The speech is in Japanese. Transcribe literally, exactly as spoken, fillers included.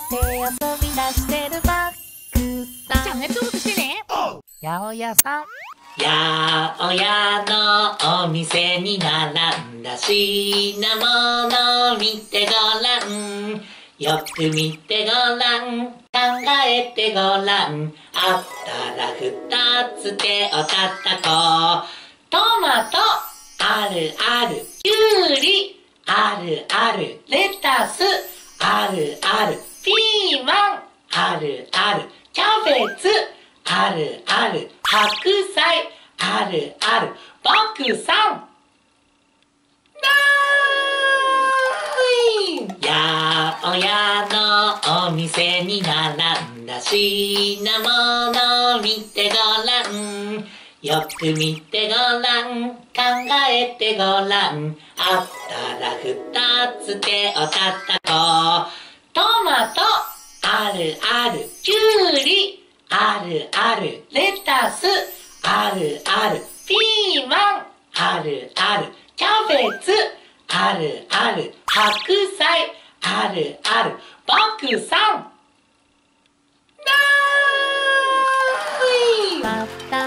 手遊び出してるバックさん。 チャンネル登録してね。 八百屋さん。 八百屋のお店に並んだ品物見てごらん。よく見てごらん。考えてごらん。あったら二つ手を叩こう。トマトあるある。きゅうりあるある。レタスあるある。ピーマンあるある。キャベツあるある。白菜あるある。僕さんない八百屋のお店に並んだ品物見てごらん。よく見てごらん。考えてごらん。あったら二つ手を叩こう。トマトあるある。きゅうりあるある。レタスあるある。ピーマンあるある。キャベツあるある。白菜あるある。僕さんない。 また